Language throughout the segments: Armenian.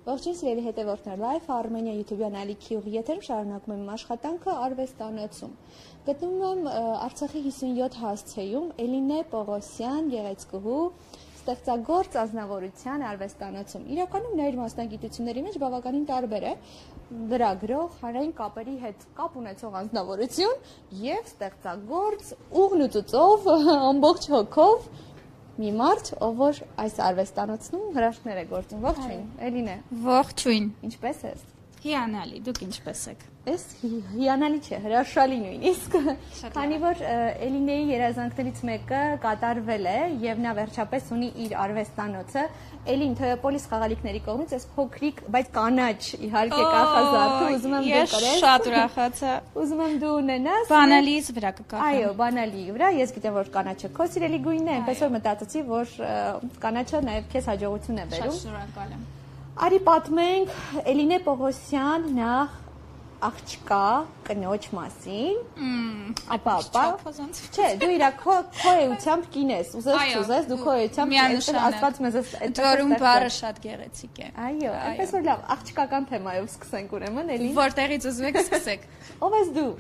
Ողջույն սիրելի հետևորդներ, Live Armenia YouTube-յան ալիքի ուղի եթերում շարունակում եմ աշխատանքը արվեստանոցում։ Գտնվում եմ Արցախի 57 հասցեում Էլինե Պողոսյան գեղեցկուհու ստեղծագործ ազնվորության արվեստանոցում։ Իրականում նա իր մասնագիտությունների մեջ բավականին տարբեր է՝ լրագրող, հանրային կապերի հետ կապ ունեցող ազնվորություն եւ ստեղծագործ ուղն ու ծուծով ամբողջ հոգով մի մարդ, ով որ այս արվեստանոցում հրաշքներ է գործում։ Ողջույն, Էլինե։ Ողջույն։ Ինչպե՞ս ես։ Հիանալի, դուք ինչպե՞ս եք։ Էս հիանալի չէ, հրաշալի նույնիսկ։ Քանի որ Էլինեի երազանքներից մեկը կատարվել է եւ նա վերջապես ունի իր արվեստանոցը, Էլին Թոյոպոլիս խաղալիքների կողմից այս փոքրիկ, բայց կանաչ իհարկե կախազարդը ուզում եմ դու կրես։ Ես շատ ուրախացա։ Ուզում եմ դու ունենաս։ Բանալիից վրա կկախեմ։ Այո, բանալի վրա, ես գիտեմ որ կանաչը քո սիրելի գույնն է, այնպես որ մտածեցի, որ կանաչը նաեւ քեզ հաջողություն է բերում։ Շատ շնորհակալ եմ։ Արի պատմենք Էլինե Պողոսյան նախ աղջկա կնոջ մասին։ Ապա, չէ, դու իրա քո էությամբ կին ես, ուզես չուզես, դու քո էությամբ Աստված մեզ դրում բառը շատ գեղեցիկ է։ Այո, այնպես որ լավ, աղջկական թեմայով սկսենք ուրեմն, Էլին։ Որտեղից ուզում եք սկսեք։ Ով ես դու։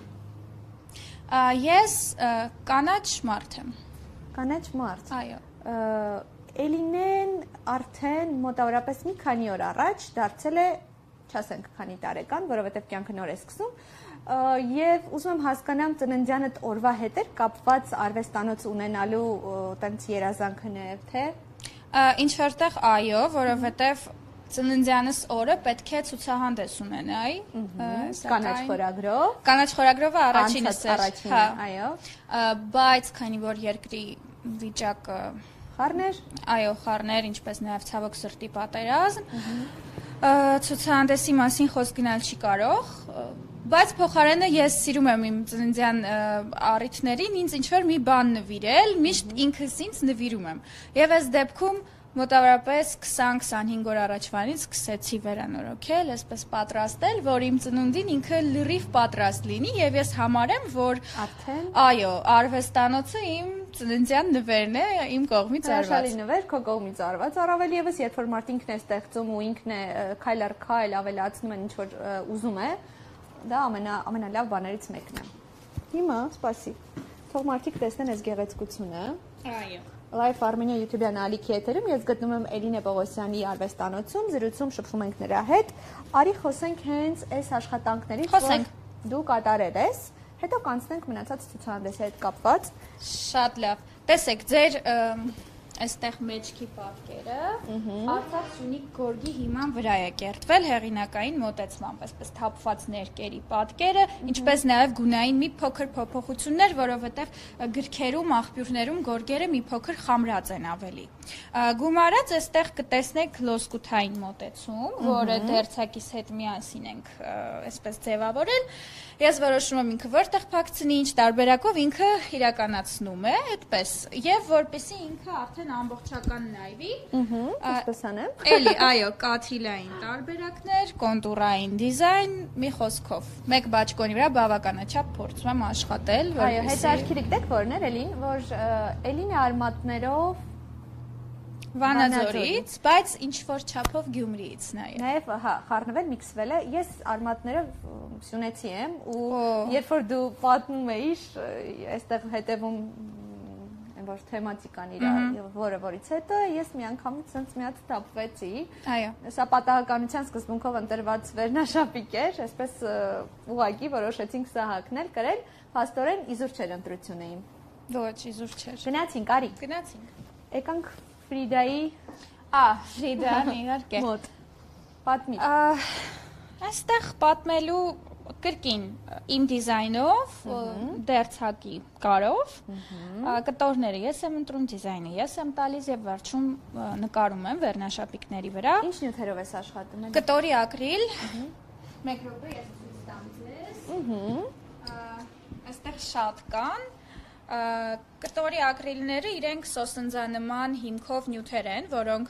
Ես կանաչ մարդ եմ։ Կանաչ մարդ։ Այո։ Էլինեն արդեն մոտավորապես մի քանի օր առաջ դարձել է, չասենք քանի տարեկան, որովհետև կյանքը նոր է սկսում, եւ ուզում եմ հասկանամ ծննդյանդ օրվա հետ էր կապված արվեստանոց ունենալու տենց երազանքը նաեւ թե։ Ինչ որտեղ այո, որովհետև ծննդյանս օրը պետք է ցուցահանդես ունենայի, կանաչ խորագրով։ Կանաչ խորագրովը առաջինս էր, հա, այո։ Բայց քանի որ երկրի վիճակը խառներ, այո, խառներ, ինչպես նաև ցավոք սրտի պատերազմ, ցուցահանդեսի մասին խոսք գնալ չի կարող, բայց փոխարենը ես սիրում եմ իմ ծննդյան առիթներին ինձ ինչ-որ մի բան նվիրել, միշտ ինքս ինձ նվիրում եմ։ Եվ այս դեպքում մոտավորապես 20-25 օր առաջվանից սկսեցի վերանորոգել, այսպես պատրաստել, որ իմ ծնունդին ինքը լրիվ պատրաստ լինի եւ ես համարեմ, որ արդեն այո, արվեստանոցը իմ ծննդյան նվերն է, իմ կողմից արված։ Հրաշալի նվեր, քո կողմից արված, առավել եւս երբ որ մարդ ինքն է ստեղծում ու ինքն է քայլ առ քայլ ավելացնում են ինչ որ ուզում է, դա ամենալավ բաներից մեկն է։ Հիմա, սպասի։ Թող մարդիկ տեսնեն այս գեղեցկությունը։ Այո։ Live Armenia YouTube-յան ալիքի եթերում ես գտնում եմ Էլինե Պողոսյանի արվեստանոցում, զրույցում շփվում ենք նրա հետ։ Արի խոսենք հենց այս աշխատանքներից, որ դու կատարել ես, հետո կանցնենք մնացած ցուցահանդեսի հետ կապված։ Շատ լավ։ Տեսեք, ձեր այստեղ մեջքի պատկերը Արցախ Սյունիք գորգի հիման վրա է կերտվել հեղինակային մոտեցմամբ, այսպես թափված ներկերի պատկերը, ինչպես նաև գունային մի փոքր փոփոխություններ, որովհետև գրքերում, աղբյուրներում գորգերը մի փոքր խամրած են ավելի։ Գումարած այստեղ կտեսնեք լոսկութային մոտեցում, որը դերձակիս հետ միասին ենք այսպես ձևավորել։ Ես որոշում եմ ինքը որտեղ փակցնի, ինչ տարբերակով ինքը իրականացնում է, այդպես, եւ որպեսզի ինքը արդեն ամբողջական նայվի։ Այսպես անեմ։ Էլի, այո, կաթիլային տարբերակներ, կոնտուրային դիզայն, մի խոսքով։ Մեկ բաճկոնի վրա բավականաչափ փորձում եմ աշխատել, որպեսզի։ Այո, հետաքրքիր գիտեք որն էր, Էլին, որ Էլինը արմատներով Վանաձորից, բայց ինչ-որ չափով Գյումրիից նաև։ Նաև, հա, խառնվել, միքսվել է։ Ես արմատներով սյունեցի եմ ու երբ որ դու պատմում էիր, այստեղ հետևում որ թեմատիկան իր որից հետո ես միանգամից ցած մի հատ թափվեցի։ Այո։ Սա պատահականության սկզբունքով ընտրված վերնաշապիկ էր, այսպես ուղղակի որոշեցինք սա հագնել, կրել, փաստորեն իզուր չէր ընտրությունը իմ։ Ոչ, իզուր չէր։ Գնացինք, արի։ Գնացինք։ Եկանք Ֆրիդայի Ֆրիդան իհարկե։ Մոտ։ Պատմի։ Այստեղ պատմելու կրկին իմ դիզայնով, դերձակի կարով, կտորները ես եմ ընտրում, դիզայնը ես եմ տալիս եւ վերջում նկարում եմ վերնաշապիկների վրա։ Ինչ նյութերով ես աշխատում։ Կտորի ակրիլ։ Մեկ րոպե ես ցույց տամ ձեզ։ Այստեղ շատ կան։ Կտորի ակրիլները իրենք սոսնձանման հիմքով նյութեր են, որոնք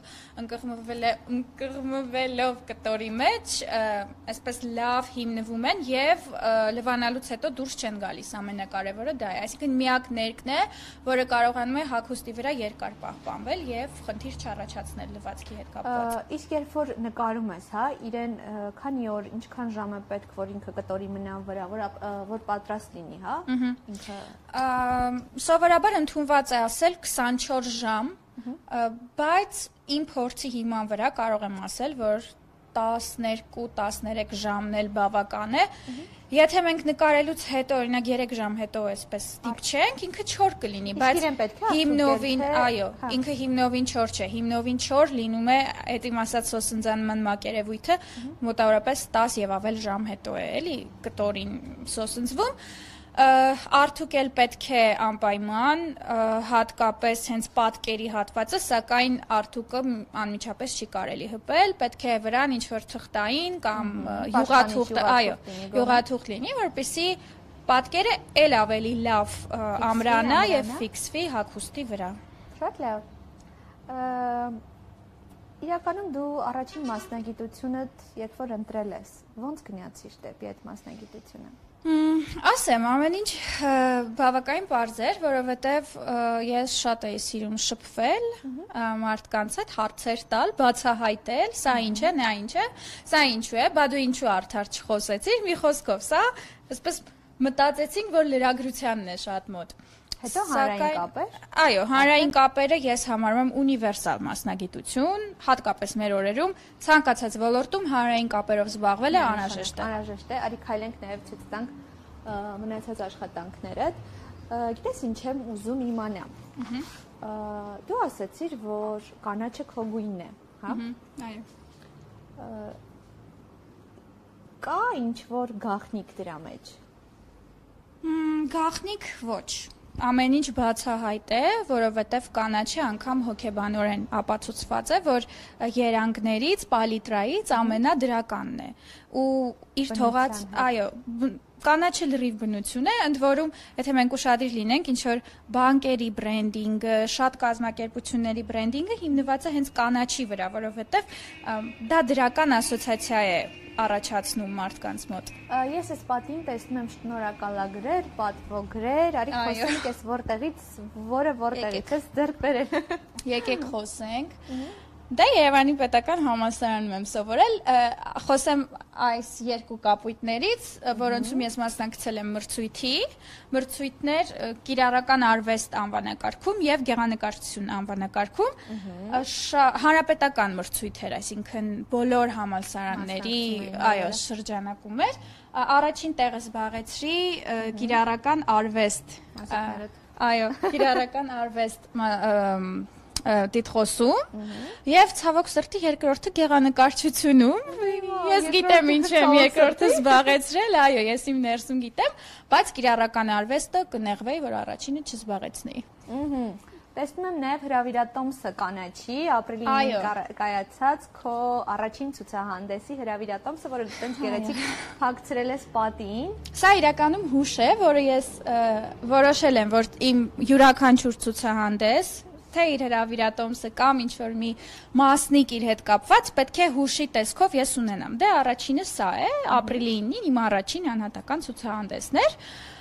ընկղմվելով կտորի մեջ, այսպես լավ հիմնվում են եւ լվանալուց հետո դուրս չեն գալիս, ամենակարևորը դա է, այսինքն միակ ներկն է, որը կարողանում է հագուստի վրա երկար պահպանվել եւ խնդիր չառաջացնել լվացքի հետ կապված։ Իսկ երբ որ նկարում ես, հա, իրեն քանի օր, ինչքան ժամ է պետք, որ ինքը կտորի մնա վրա, որ պատրաստ լինի, հա, ինքը Սովորաբար ընդունված է ասել 24 ժամ, բայց իմ փորձի հիման վրա կարող եմ ասել, որ 12-13 ժամն էլ բավական է։ Եթե մենք նկարելուց հետո, օրինակ 3 ժամ հետո այսպես ստիպչենք, ինքը չոր կլինի, բայց հիմնովին, այո, ինքը հիմնովին չոր չէ, հիմնովին չոր լինում է, այդ իմ ասած սոսնձանման մակերևույթը մոտավորապես 10 եւ ավել ժամ հետո է, էլի, կտորին սոսնձվում։ Արդյոք էլ պետք է անպայման, հատկապես հենց պատկերի հատվածը, սակայն արդյոքը անմիջապես չի կարելի հպել, պետք է վրան ինչ-որ թղթային կամ յուղաթուղթ լինի, որպեսզի պատկերը էլ ավելի լավ ամրանա եւ ֆիքսվի հագուստի վրա։ Շատ լավ։ Իրականում դու առաջին մասնագիտությունդ երբ որ ընտրել ես, ո՞նց գնացիր դեպի այդ մասնագիտությունը։ Ասեմ, ամեն ինչ բավականին պարզ էր, որովհետև ես շատ էի սիրում շփվել մարդկանց հետ, հարցեր տալ, բացահայտել, սա ինչ է, նա ինչ է, սա ինչու է, բա դու ինչու արդար չխոսեցիր, մի խոսքով, սա, այսպես մտածեցինք, որ լրագրությանն է շատ մոտ։ Հետո հանրային կապեր։ Այո, հանրային կապերը ես համարում եմ ունիվերսալ մասնագիտություն, հատկապես մեր օրերում ցանկացած ոլորտում հանրային կապերով զբաղվելը անհրաժեշտ է։ Անհրաժեշտ է, արի քայլենք նաև ցույց տանք մնացած աշխատանքներդ։ Գիտես ինչ եմ ուզում իմանամ։ Դու ասացիր, որ կանաչը քո գույնն է, հա։ Այո։ Կա ինչ որ գաղտնիք դրա մեջ։ Գաղտնիք ոչ։ Ամեն ինչ բացահայտ է, որովհետև կանաչը անգամ հոգեբանորեն ապացուցված է, որ երանգներից, պալիտրայից ամենադրականն է։ Ու իր թողած, այո, կանաչը լրիվ բնություն է, ընդ որում, եթե մենք ուշադիր լինենք, ինչ որ բանկերի բրենդինգը, շատ կազմակերպությունների բրենդինգը հիմնված է հենց կանաչի վրա, որովհետև դա դրական ասոցիացիա է առաջացնում մարդկանց մոտ։ Ես այս պատին տեսնում եմ շնորհակալագրեր, պատվոգրեր, արի խոսենք այս որտեղից ես ձեռք բերել։ Եկեք խոսենք։ Դա Երևանի պետական համալսարանում եմ սովորել, խոսեմ այս երկու կապույտներից, որոնցում ես մասնակցել եմ մրցույթներ կիրառական արվեստ անվանակարգում եւ գեղանկարչություն անվանակարգում, հանրապետական մրցույթեր, այսինքն բոլոր համալսարանների, այո, շրջանակում էր, առաջին տեղը զբաղեցրի կիրառական արվեստ, այո, կիրառական արվեստ տիտղոսում եւ ցավոք սրտի երկրորդը գեղանկարչությունում ես գիտեմ ինչ եմ երկրորդը զբաղեցրել, այո, ես իմ ներսում գիտեմ, բայց կիրառական արվեստը կնեղվեի, որ առաջինը չզբաղեցնեի։ Տեսնում եմ նաև հրավիրատոմսը կանաչի, ապրիլին կայացած քո առաջին ցուցահանդեսի հրավիրատոմսը, որը այդպես գեղեցիկ փակցրել ես պատին։ Սա իրականում հուշ է, որը ես որոշել եմ, որ իմ յուրաքանչյուր ցուցահանդես թե իր հրավիրատոմսը կամ ինչ-որ մի մասնիկ իր հետ կապված, պետք է հուշի տեսքով ես ունենամ։ Դե առաջինը սա է, ապրիլի 9-ին իմ առաջին անհատական ցուցահանդեսներ,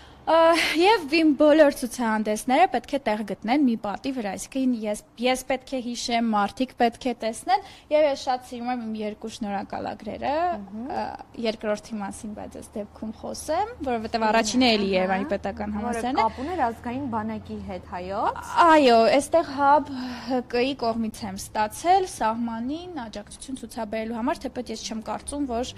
եւ իմ բոլոր ցուցահանդեսները պետք է տեղ գտնեն մի պատի վրա, այսինքն ես պետք է հիշեմ, մարդիկ պետք է տեսնեն, եւ ես շատ սիրում եմ իմ երկու շնորհակալագրերը, երկրորդի մասին, բայց այս դեպքում խոսեմ, որովհետեւ առաջինը էլի Երևանի պետական համալսարանը կապ ուներ ազգային բանակի հետ, հայոց։ Այո, այստեղ հաբ ՀԿ-ի կողմից եմ ստացել սահմանին աջակցություն ցուցաբերելու համար, թեպետ ես չեմ կարծում, որ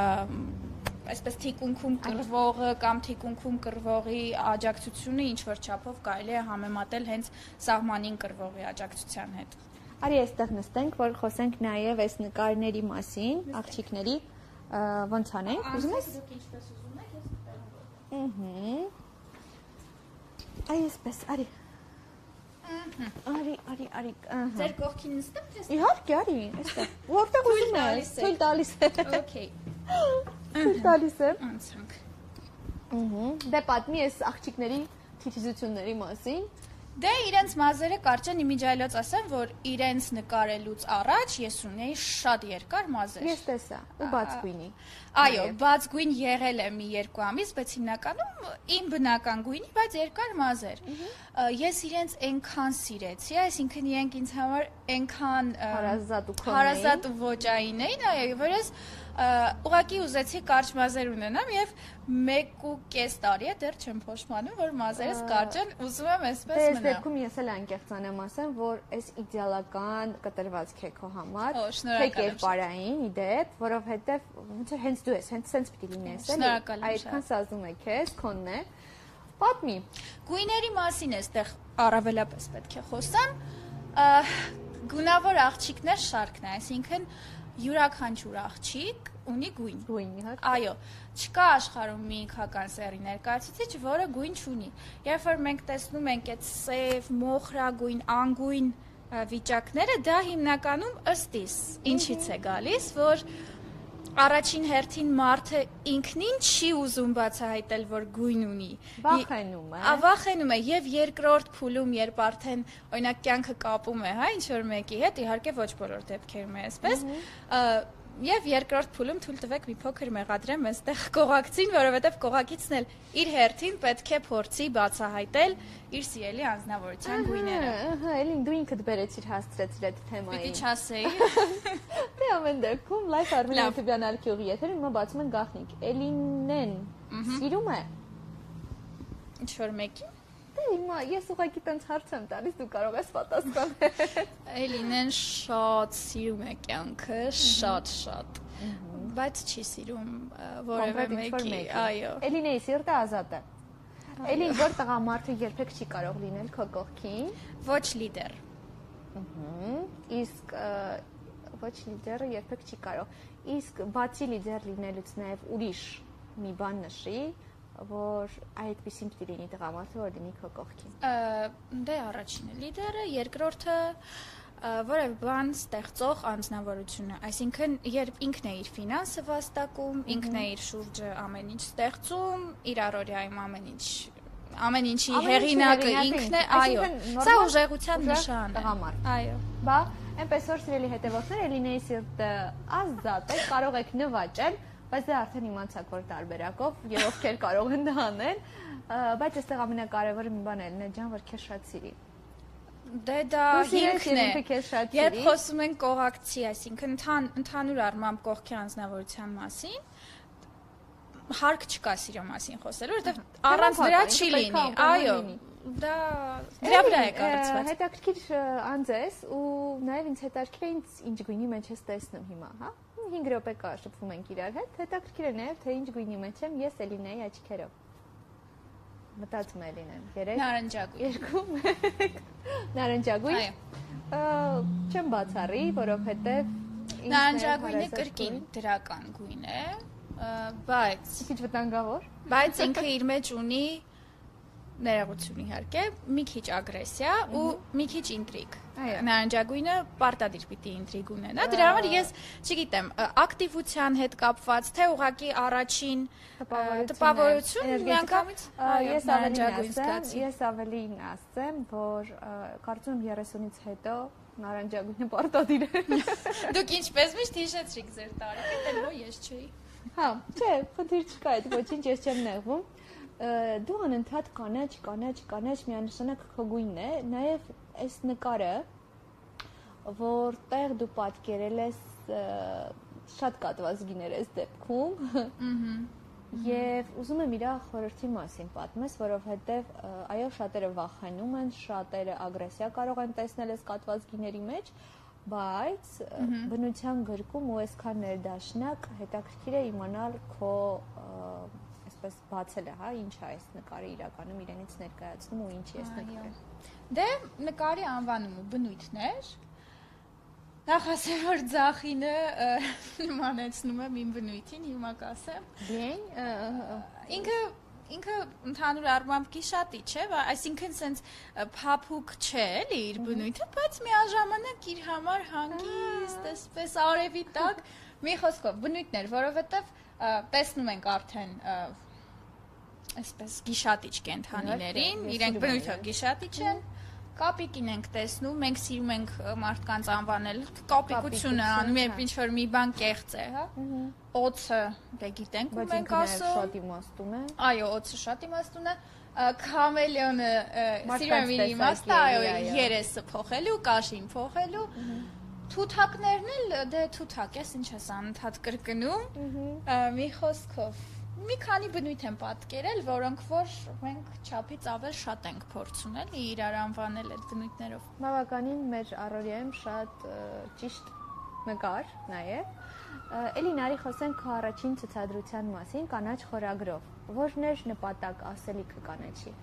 այսպես թիկունքում կռվողը կամ թիկունքում կռվողի աջակցությունը ինչ որ չափով կարելի է համեմատել հենց սահմանին կռվողի աջակցության հետ։ Արի այստեղ նստենք, որ խոսենք նաև այս նկարների մասին, աղջիկների, ոնց անենք, ուզում ես։ Դուք ինչպես ուզում եք, ես Արի այսպես, արի։ Արի։ Ձեր կողքին նստեմ, թե։ Իհարկե, արի, այստեղ։ Որտեղ ուզում ես, թույլ տալիս է։ Okay։ Թույլ տալիս է։ Անցանք։ Դե պատմի ես աղջիկների թիթիզությունների մասին։ Դե իրենց մազերը կարճ են իմիջայլոց ասեմ, որ իրենց նկարելուց առաջ ես ունեի շատ երկար մազեր։ Ես տեսա, ու բաց գույնի։ Այո, բաց գույն եղել է մի 2 ամիս, բայց հիմնականում իմ բնական գույնի, բայց երկար մազեր։ Ես իրենց այնքան սիրեցի, այսինքն իրենք ինձ համար այնքան հարազատ ու ոճային էին, այո, որ ես ուղղակի ուզեցի կարճ մազեր ունենամ եւ 1.5 տարի է դեռ չեմ փոշմանում, որ մազերս կարճ են, ուզում եմ այսպես մնա։ Դες դեպքում ես էլ անկեղծանեմ ասեմ, որ այս իդեալական կտրվածք է քո համար, թե կերպարային իդեպ, որովհետեւ ոնց որ հենց դու ես, հենց sense պիտի լինես, էլի։ Այդքան սազում է քեզ, քոնն է։ Պատմի։ Գույների մասին էստեղ առավելապես պետք է խոսեմ։ Գունավոր աղջիկներ շարքն է, այսինքն յուրաքանչյուր աղջիկ ունի գույն։ Գույն, իհարկե։ Այո, չկա աշխարհում մի ինքական սերի ներկայացուցիչ, որը գույն չունի։ Երբ որ մենք տեսնում ենք այդ սև, մոխրագույն, անգույն վիճակները, դա հիմնականում ըստ իս ինչից է գալիս, որ առաջին հերթին մարդը ինքնին չի ուզում բացահայտել, որ գույն ունի։ Վախենում է։ Վախենում է եւ երկրորդ փուլում, երբ արդեն օրինակ կյանքը կապում է, հա, ինչ որ մեկի հետ, իհարկե ոչ բոլոր դեպքերում է այսպես, եւ երկրորդ փուլում թույլ տվեք մի փոքր մեղադրեմ այստեղ կողակցին, որովհետեւ կողակիցն էլ իր հերթին պետք է փորձի բացահայտել իր սիրելի անձնավորության գույները։ Ահա, էլի դու ինքդ բերեցիր հասցրեցիր այդ թեմային։ Պիտի չասեի։ Դե ամեն դեպքում Life Armenia YouTube-յան ալքյուղի եթերին հիմա բացում են գաղտնիք։ Էլինեն սիրում է։ Ինչ որ մեկին։ Դե հիմա ես ուղղակի տենց հարց եմ տալիս, դու կարող ես պատասխանել։ Էլինեն շատ սիրում է կյանքը, շատ, բայց չի սիրում որևէ մեկի, այո։ Էլինեի սիրտը ազատ է։ Էլին որ տղամարդը երբեք չի կարող լինել քո կողքին։ Ոչ լիդեր։ Իսկ ոչ լիդերը երբեք չի կարող։ Իսկ բացի լիդեր լինելուց նաև ուրիշ մի բան նշի, որ այդպեսին պիտի լինի տղամարդը, որ լինի քո կողքին։ Դե առաջինը լիդերը, երկրորդը որևէ բան ստեղծող անձնավորությունը, այսինքն երբ ինքն է իր ֆինանսը վաստակում, ինքն է իր շուրջը ամեն ինչ ստեղծում, իր առօրյայում ամեն ինչի հեղինակը ինքն է, այո, սա ուժեղության նշան է։ Այո։ Բա, այնպես որ սիրելի հետևորդներ, Էլինեի սիրտը ազատ է, կարող եք նվաճել, բայց դե արդեն իմացաք, որ տարբերակով եւ ովքեր կարող են դա անել, բայց այստեղ ամենակարևորը մի բան է, ջան, որ քեզ շատ սիրի։ Դե դա ինքն է։ Երբ խոսում են կողակցի, այսինքն ընդհանուր առմամբ կողքի անձնավորության մասին, հարկ չկա սիրո մասին խոսելու, որովհետև առանց դրա չի լինի։ Այո, դա դրա վրա է կառուցված։ Հետաքրքիր անձ ես ու նաև ինձ հետաքրքիր է ինչ գույնի մեջ ես տեսնում հիմա, հա։ 5 րոպե կա շփվում ենք իրար հետ, հետաքրքիր է նաև թե ինչ գույնի մեջ եմ ես Էլինեի աչքերով։ Մտածում Էլինեն 3 նարնջագույն 2 նարնջագույն չեմ բացառի, որովհետև նարնջագույնը կրկին դրական գույն է, բայց քիչ վտանգավոր, բայց ինքը իր մեջ ունի ներողություն իհարկե, մի քիչ ագրեսիա ու մի քիչ ինտրիգ։ Նարնջագույնը պարտադիր պիտի ինտրիգ ունենա։ Դրա համար ես չգիտեմ, ակտիվության հետ կապված, թե ուղղակի առաջին տպավորություն միանգամից ես ավելին ասեմ, որ կարծում 30-ից հետո նարնջագույնը պարտադիր է։ Դուք ինչպես միշտ հիշեցրիք ձեր տարիքը, դե ոչ ես չէի։ Հա, չէ, խնդիր չկա, այդ ոչինչ ես չեմ նեղվում։ Դու անընդհատ կանաչ միանշանակ քո գույնն է, նաև այս նկարը, որտեղ դու պատկերել ես շատ կատված գիներ այս դեպքում, եւ ուզում եմ իր խորհրդի մասին պատմես, որովհետեւ այո, շատերը վախենում են, շատերը ագրեսիա կարող են տեսնել այս կատված գիների մեջ, բայց բնության գրկում ու այսքան ներդաշնակ հետաքրքիր է իմանալ քո այսպես բացելը, հա, ինչ է այս նկարը իրականում իրենից ներկայացնում ու ինչի է այս նկարը։ Դե նկարի անվանումը բնույթն էր։ Նախ ասեմ, որ ձախինը նմանեցնում եմ իմ բնույթին, հիմա կասեմ։ Ինքը ընդհանուր առմամբ գիշատի չէ, այսինքն սենց փափուկ չէ, էլի իր բնույթը, բայց միաժամանակ իր համար հանգիստ, այսպես արևի տակ, մի խոսքով բնույթն էր, որովհետև տեսնում ենք արդեն այսպես գիշատիչ կենթանիներին, իրենք բնույթով գիշատիչ են, կապիկին ենք տեսնում, մենք սիրում ենք մարդկանց անվանել, կապիկությունը անում, երբ ինչ-որ մի բան կեղծ է, հա։ Օձը, դե գիտենք ու մենք ասում։ Շատ իմաստուն է։ Այո, օձը շատ իմաստուն է։ Քամելիոնը սիրում եմ իր իմաստը, այո, երեսը փոխելու, կաշին փոխելու։ Թութակներն էլ դե թութակ ես, ինչ ես անընդհատ կրկնում։ Մի խոսքով մի քանի բնույթ են պատկերել, որոնք որ մենք չափից ավել շատ ենք փորձում էլի իրար անվանել այդ բնույթներով։ Բավականին մեր առօրյայում շատ ճիշտ նկար նաև։ Էլի նարի խոսենք քո առաջին ցուցադրության մասին, կանաչ խորագրով։ Որն էր նպատակ ասելիքը կանաչի։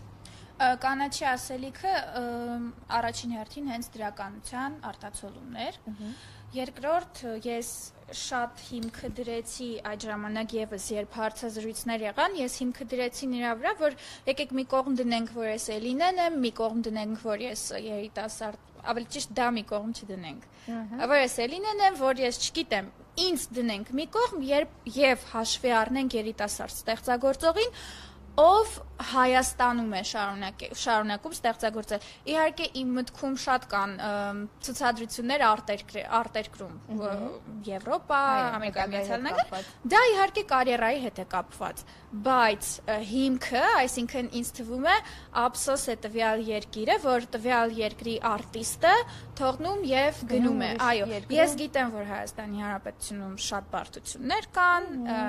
Կանաչի ասելիքը առաջին հերթին հենց դրականության արտացոլումն էր։ Երկրորդ ես շատ հիմքը դրեցի այդ ժամանակ եւս երբ հարցազրույցներ եղան, ես հիմքը դրեցի նրա վրա, որ եկեք մի կողմ դնենք, որ ես Էլինեն եմ, մի կողմ դնենք, որ ես երիտասարդ, ավելի ճիշտ դա մի կողմ չդնենք։ Որ ես Էլինեն եմ, որ ես չգիտեմ, ինձ դնենք մի կողմ, եւ հաշվի առնենք երիտասարդ ստեղծագործողին, ով Հայաստանում է շարունակում ստեղծագործել։ Իհարկե իմ մտքում շատ կան ցուցադրություններ արտերկրում, Եվրոպա, Ամերիկայի Միացյալ Նահանգներ, դա իհարկե կարիերայի հետ է կապված, բայց հիմքը, այսինքն ինձ թվում է ափսոս է տվյալ երկիրը, որ տվյալ երկրի արտիստը թողնում եւ գնում է։ Այո, ես գիտեմ, որ Հայաստանի Հանրապետությունում շատ բարդություններ կան,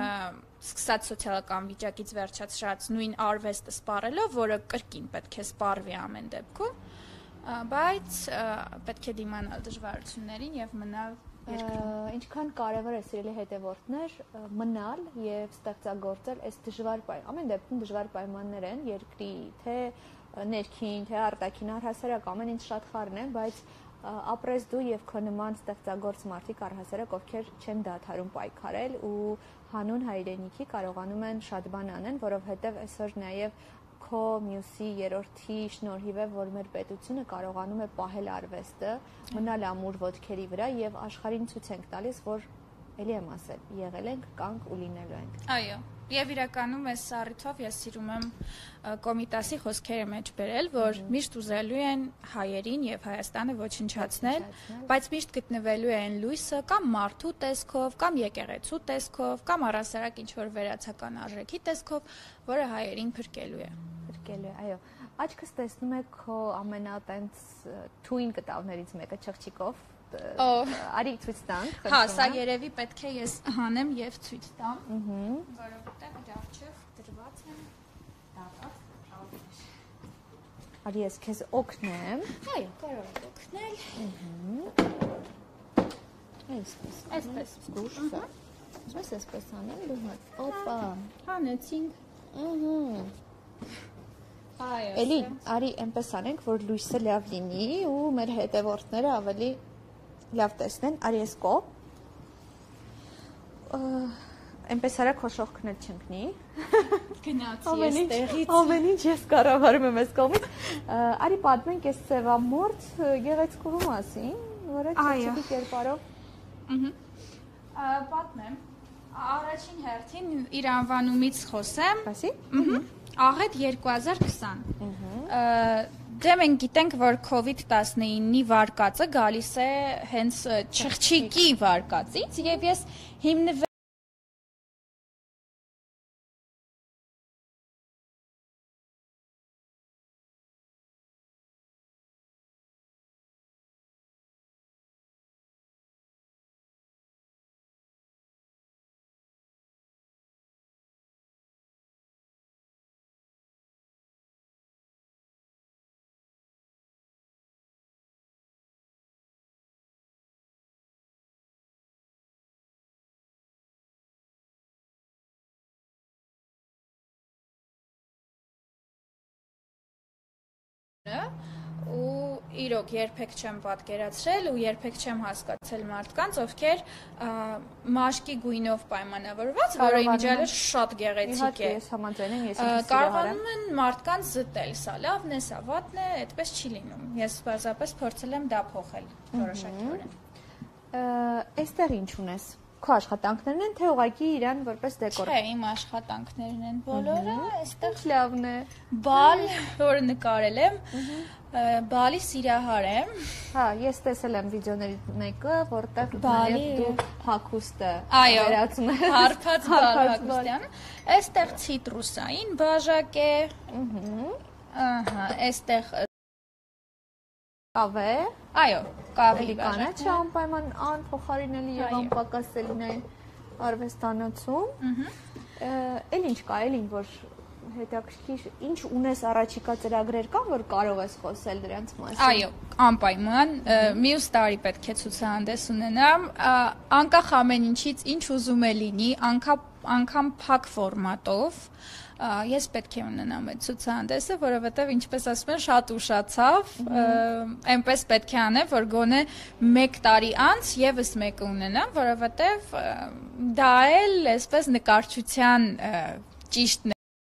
սկսած սոցիալական վիճակից վերջացրած նույն արվեստը սպառելով, որը կրկին պետք է սպառվի ամեն դեպքում, բայց պետք է դիմանալ դժվարություններին եւ մնալ երկրում։ Ինչքան կարևոր է սիրելի հետևորդներ մնալ եւ ստեղծագործել այս դժվար ամեն դեպքում դժվար պայմաններ են երկրի թե ներքին, թե արտաքին առհասարակ ամեն ինչ շատ խառն է, բայց ապրես դու եւ քո նման ստեղծագործ մարդիկ առհասարակ ովքեր չեն դադարում պայքարել ու հանուն հայրենիքի կարողանում են շատ բան անեն, որովհետև այսօր նաև քո մյուսի երրորդի շնորհիվ է, որ մեր պետությունը կարողանում է պահել արվեստը, մնալ ամուր ոտքերի վրա եւ աշխարհին ցույց ենք տալիս, որ էլի եմ ասել, եղել ենք, կանք ու լինելու ենք։ Այո, եւ իրականում այս առիթով ես սիրում եմ Կոմիտասի խոսքերը մեջ բերել, որ միշտ ուզելու են հայերին եւ Հայաստանը ոչնչացնել, բայց միշտ գտնվելու են լույսը կամ մարդու տեսքով, կամ եկեղեցու տեսքով, կամ առասարակ ինչ որ վերացական արժեքի տեսքով, որը հայերին փրկելու է։ Փրկելու է, այո։ Աչքս տեսնում է քո ամենատենց թույն կտավներից մեկը չղջիկով։ Արի ցույց տանք։ Հա, սա երևի պետք է ես հանեմ եւ ցույց տամ, որովհետեւ իր առջև դրված են դատած շալվեր։ Արի ես քեզ օգնեմ։ Այո, կարող եք օգնել։ Այսպես զգուշ։ Ես այսպես անեմ, դու մոտ։ Օպա։ Հանեցինք։ Այո։ Էլի, արի այնպես անենք, որ լույսը լավ լինի ու մեր հետևորդները ավելի լավ տեսնեն, արի ես կո։ Այնպես արա քոշող քնել չընկնի։ Գնացի ես տեղից։ Ամեն ինչ ես կառավարում եմ այս կողմից։ Արի պատմենք այս ծևամորթ գեղեցկուհու մասին, որը չիքի կերպարով։ Պատմեմ։ Առաջին հերթին իր անվանումից խոսեմ։ Ասի։ Աղետ 2020։ Դե մենք գիտենք, որ COVID-19-ի վարկածը գալիս է հենց չղջիկի վարկածից եւ ես հիմնվել ու իրոք երբեք չեմ պատկերացրել ու երբեք չեմ հասկացել մարդկանց, ովքեր մաշկի գույնով պայմանավորված, որը իմիջիալը շատ գեղեցիկ է։ Ես համաձայն եմ, ես կարողանում են մարդկանց զտել, սա լավն է, սա վատն է, այդպես չի լինում։ Ես պարզապես փորձել եմ դա փոխել որոշակիորեն։ Այստեղ ինչ ունես։ քո աշխատանքներն են, թե ուղղակի իրան որպես դեկոր։ Չէ, իմ աշխատանքներն են բոլորը, այստեղ լավն է։ բալ, որը նկարել եմ, բալի սիրահար եմ։ Հա, ես տեսել եմ վիդեոներից մեկը, որտեղ Բալի դու հագուստը վերացում ես։ Հարբած բալ հագուստյանը։ Այստեղ ցիտրուսային բաժակ է։ Ահա, այստեղ կավե։ Այո, կավի կանա չէ անպայման անփոխարինելի եւ անպակասելի է արվեստանոցում։ Էլ ինչ կա, էլ ինչ որ հետաքրքիր, ինչ ունես առաջիկա ծրագրեր կան, որ կարող ես խոսել դրանց մասին։ Այո, անպայման, մյուս տարի պետք է ցուցահանդես ունենամ, անկախ ամեն ինչից, ինչ ուզում է լինի, անգամ փակ ֆորմատով, ես պետք է ունենամ այդ ցուցահանդեսը, որովհետև ինչպես ասում են, շատ ուշացավ, այնպես պետք է անեմ, որ գոնե 1 տարի անց եւս մեկը ունենամ, որովհետև դա էլ այսպես նկարչության ճիշտ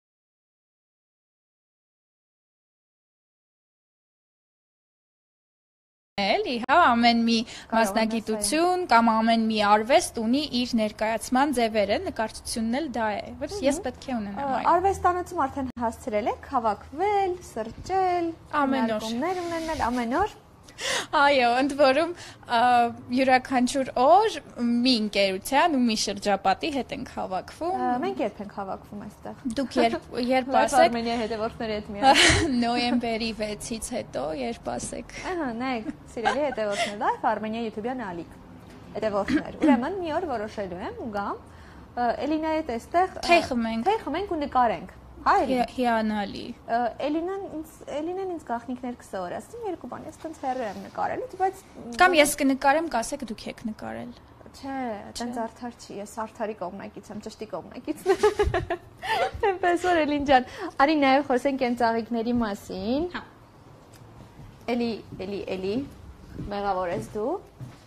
էլի, հա, ամեն մի մասնագիտություն կամ ամեն մի արվեստ ունի իր ներկայացման ձևերը, նկարչությունն էլ դա է, որ ես պետք է ունենամ այն։ Արվեստանոցում արդեն հասցրել եք հավաքվել, սրճել, ամեն օր ունենալ ամեն օր։ Այո, ընդ որում յուրաքանչյուր օր մի ընկերության ու մի շրջապատի հետ ենք հավաքվում։ Մենք երբ ենք հավաքվում այստեղ։ Դուք երբ ասեք Արմենիայի հետևորդների հետ միասին։ նոյեմբերի 6-ից հետո երբ ասեք։ Ահա, նայեք, սիրելի հետևորդներ, Live Armenia YouTube-յան ալիք։ Հետևորդներ։ Ուրեմն մի օր որոշելու եմ ու գամ Էլինայի հետ այստեղ թեյ խմենք ու նկարենք։ Հիանալի։ Էլինան ինձ գաղտնիքներ կսօր, ասում երկու բան, ես տենց հեռու եմ նկարելուց, բայց կամ ես կնկարեմ, կասեք դուք եք նկարել։ Չէ, տենց արդար չի, ես արդարի կողմնակից եմ, ճշտի կողմնակիցն եմ։ Այնպես որ Էլին ջան, արի նաև խոսենք այն ծաղիկների մասին։ Հա։ Էլի, մեղավոր ես դու։